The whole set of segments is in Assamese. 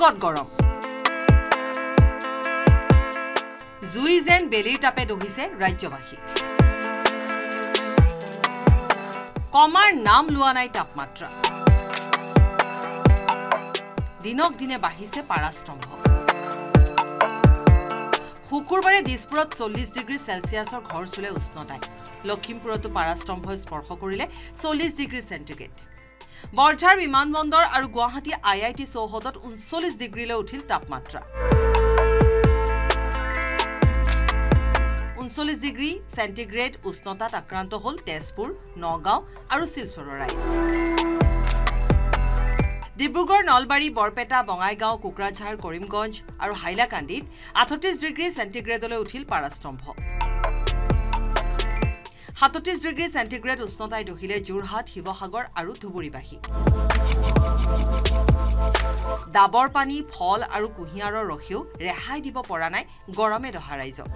উৎকট গৰম জুই যেন বেলিৰ তাপে দহিছে ৰাজ্যবাসীক কমাৰ নাম লোৱা নাই তাপমাত্ৰা দিনক দিনে বাঢ়িছে পাৰাস্তম্ভ শুকুৰবাৰে দিছপুৰত 40 ডিগ্ৰী সেলসিয়াছৰ ঘৰ চুলে উষ্ণতাই লখিমপুৰতো পাৰাস্তম্ভই স্পৰ্শ কৰিলে 40 ডিগ্ৰী সেন্টিগ্ৰেড বৰঝাৰ বিমানবন্দৰ আৰু গুৱাহাটী IIT চৌহদত 39 ডিগ্ৰীলৈ উঠিল তাপমাত্ৰা 39 ডিগ্ৰী সেন্টিগ্ৰেড উষ্ণতাত আক্ৰান্ত হল তেজপুৰ নগাঁও আৰু শিলচৰৰ ৰাইজ ডিব্ৰুগড় নলবাৰী বৰপেটা বঙাইগাঁও কোকৰাঝাৰ কৰিমগঞ্জ আৰু হাইলাকান্দিত 38 ডিগ্ৰী সেন্টিগ্ৰেডলৈ উঠিল পাৰাস্তম্ভ 37 ডিগ্ৰী সেন্টিগ্ৰেড উষ্ণতাই দহিলে যোৰহাট শিৱসাগৰ আৰু ধুবুৰীবাসী ডাবৰ পানী ফল আৰু কুহিয়াৰৰ ৰসেও ৰেহাই দিব পৰা নাই গৰমে দহা ৰাইজক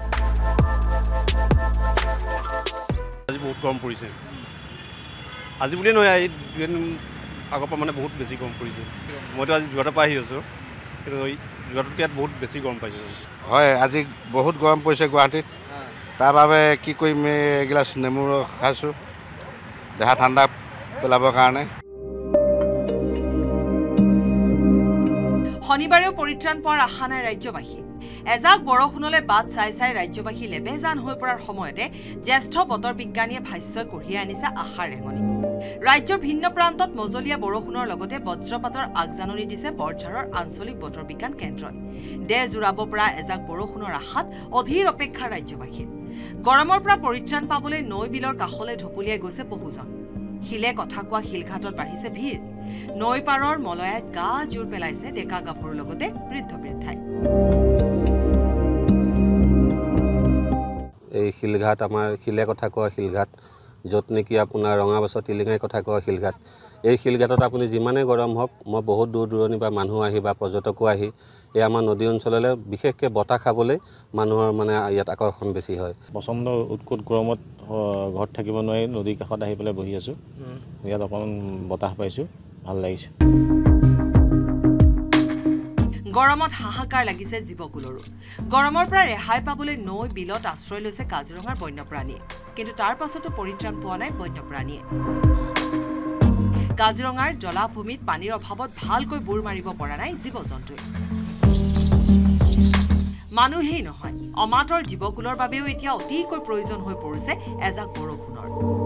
আজি বহুত গৰম পৰিছে আজি বুলি নহয় এই আগৰ পৰা মানে বহুত বেছি গৰম পৰিছে মইতো আজি যোৰহাটৰ পৰা আহি আছোঁ কিন্তু যোৰহাটতকৈ ইয়াত বহুত বেছি গৰম পাইছোঁ হয় আজি বহুত গৰম পৰিছে গুৱাহাটীত তাৰ বাবে কি কৰিম এগিলাচ নেমু খাইছোঁ দেহা ঠাণ্ডা পেলাবৰ কাৰণে শনিবাৰেও পৰিত্ৰাণ পোৱাৰ আশা নাই ৰাজ্যবাসী এজাক বৰষুণলৈ বাট চাই চাই ৰাজ্যবাসী লেবেজান হৈ পৰাৰ সময়তে জ্যেষ্ঠ বতৰ বিজ্ঞানীয়ে ভাষ্য কঢ়িয়াই আনিছে আশাৰ ৰেঙনি ৰাজ্যৰ ভিন্ন প্ৰান্তত মজলীয়া বৰষুণৰ লগতে বজ্ৰপাতৰ আগজাননী দিছে বৰঝাৰৰ আঞ্চলিক বতৰ বিজ্ঞান কেন্দ্ৰই দেহ জোৰাব পৰা এজাক বৰষুণৰ আশাত অধীৰ অপেক্ষা ৰাজ্যবাসী গৰমৰ পৰা পৰিত্ৰাণ পাবলৈ নৈ বিলৰ কাষলৈ ঢপলিয়াই গৈছে বহুজন শিলে কথা কোৱা শিলঘাটত বাঢ়িছে ভিৰ নৈ পাৰৰ মলয়াত গা জোৰ পেলাইছে ডেকা গাভৰুৰ লগতে বৃদ্ধ বৃদ্ধাই এই শিলঘাট আমাৰ শিলে কথা কোৱা শিলঘাট য'ত নেকি আপোনাৰ ৰঙাবাছৰ টিলিঙাই কথা কোৱা শিলঘাট এই শিলঘাটত আপুনি যিমানে গৰম হওক মই বহুত দূৰ দূৰণি বা মানুহ আহি বা পৰ্যটকো আহি এই আমাৰ নদী অঞ্চললৈ বিশেষকৈ বতাহ খাবলৈ মানুহৰ মানে ইয়াত আকৰ্ষণ বেছি হয় প্ৰচণ্ড উৎকট গৰমত ঘৰত থাকিব নোৱাৰি নদীৰ কাষত আহি পেলাই বহি আছোঁ ইয়াত অকণমান বতাহ পাইছোঁ ভাল লাগিছে গৰমত হাহাকাৰ লাগিছে জীৱকুলৰো গৰমৰ পৰা ৰেহাই পাবলৈ নৈ বিলত আশ্ৰয় লৈছে কাজিৰঙাৰ বন্যপ্ৰাণীয়ে কিন্তু তাৰ পাছতো পৰিত্ৰাণ পোৱা নাই বন্যপ্ৰাণীয়ে কাজিৰঙাৰ জলাভূমিত পানীৰ অভাৱত ভালকৈ বুৰ মাৰিব পৰা নাই জীৱ-জন্তুৱে মানুহেই নহয় অমাতৰ জীৱকুলৰ বাবেও এতিয়া অতিকৈ প্ৰয়োজন হৈ পৰিছে এজাক বৰষুণৰ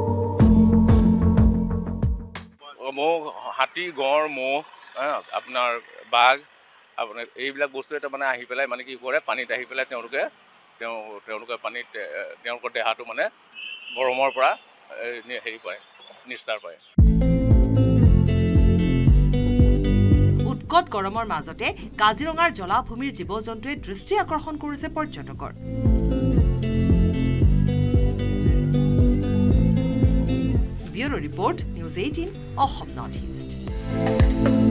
মহ হাতী গড় মহ আপোনাৰ বাঘ আপোনাৰ এইবিলাক বস্তু এটা মানে আহি পেলাই মানে কি কৰে পানীত আহি পেলাই তেওঁলোকে পানীত তেওঁলোকৰ দেহাটো মানে গৰমৰ পৰা হেৰি পায় নিস্তাৰ পায় উৎকট গৰমৰ মাজতে কাজিৰঙাৰ জলাভূমিৰ জীৱ-জন্তুৱে দৃষ্টি আকৰ্ষণ কৰিছে পৰ্যটকৰ bureau' report News18 Assam Northeast